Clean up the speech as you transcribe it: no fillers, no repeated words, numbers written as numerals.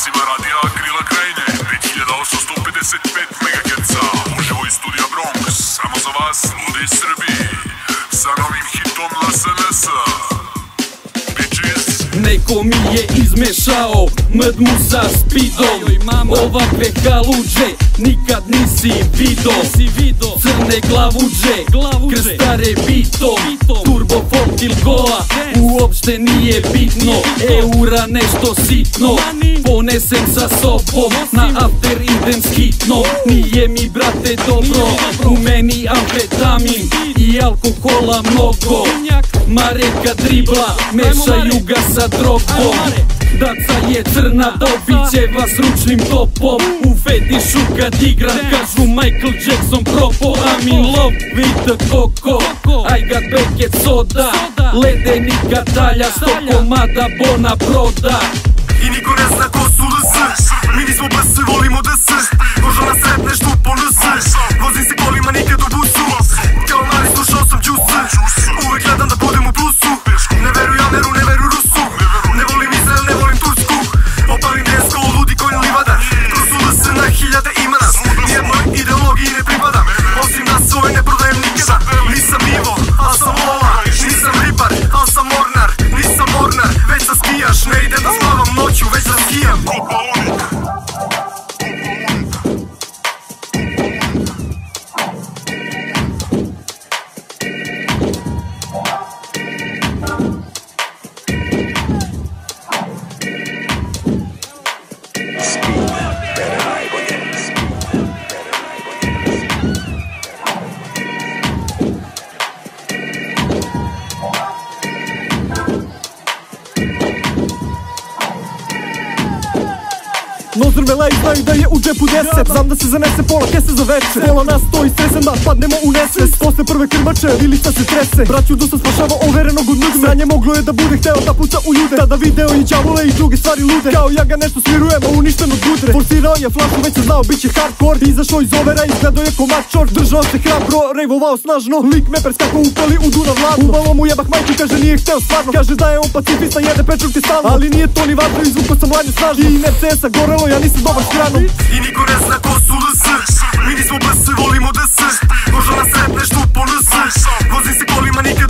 Maziva radija Krila Krajine 5855 MHz. Uživo iz studija Bronx. Samo za vas, ljudi iz Srbiji, sa novim hitom La SNS. Neko mi je izmešao mdmu sa speedom. Ovakve haluđe nikad nisi vido. Crne glavuđe, krstare bitom. Turbo folk il goa, uopšte nije bitno. Eura nešto sitno, ponesem sa sobom. Na after idem s hitnom. Nije mi brate dobro, u meni amfetamin i alkohola mnogo. Mareka dribla, mešaju ga sa drogom. Daca je crna, dobiće vas ručnim topom. U fetišu kad igram, kažu Michael Jackson propo. I'm in love with the coco, I got bucket soda. Ledenika dalja, 100 komada bona proda. I niko ne zna ko su LS. Mi nismo BS, volimo DS. Možda nas sretne štupo NS. Vozim se kolima, nikad u busu. Kao mali slušao sam Juice. Uvek gledam da budem u plusu. Ne veruj Ameru, ne veruj Rusu. Ne volim Izrael, ne volim Tursku. Opalim desko, ludi konj livadar. To su LS, na hiljade ima nas. Nijednoj ideologiji ne pripadam. Osim nas ove ne prodajem nikada. Nisam Ivo, al sam Lola. Nisam ribar, al sam Mornar. Nisam Mornar, već da skijaš. Ne idem da spavam noću, već da skijam. Nozor vela i znaju da je u džepu 10. Znam da se zanese pola kese za večer. Pola nas stoji stresen da padnemo u nesvest. Posle prve krmače vilica se trese. Braću dosta spašava overenog od nudme. Sranje moglo je da bude, hteo da puca u ljude. Tada video i đavole i druge stvari lude. Kao ja ga nešto smirujem, a uništen od gudre. Forsirao je flašu, već se znao, bit će hardcore. Izašao iz overa, izgledao je komad čort. Držao se hrabro, rejvovao snažno. Lik me preskako upali u Dunav ladno. Ubalo mu jebak majku, kaže nije hteo stvarno. Kaže da je on pacifista, jede pečurke stalno. Ali nije to ni vatro, izvuko sam mladnju snažno. I ne CS-a gorelo, ja nisam dobar stranom. I niko ne zna ko su LS. Mi nismo BS, volimo DS. Možda nas sretne štupo NS. Vozim se kolima, nikad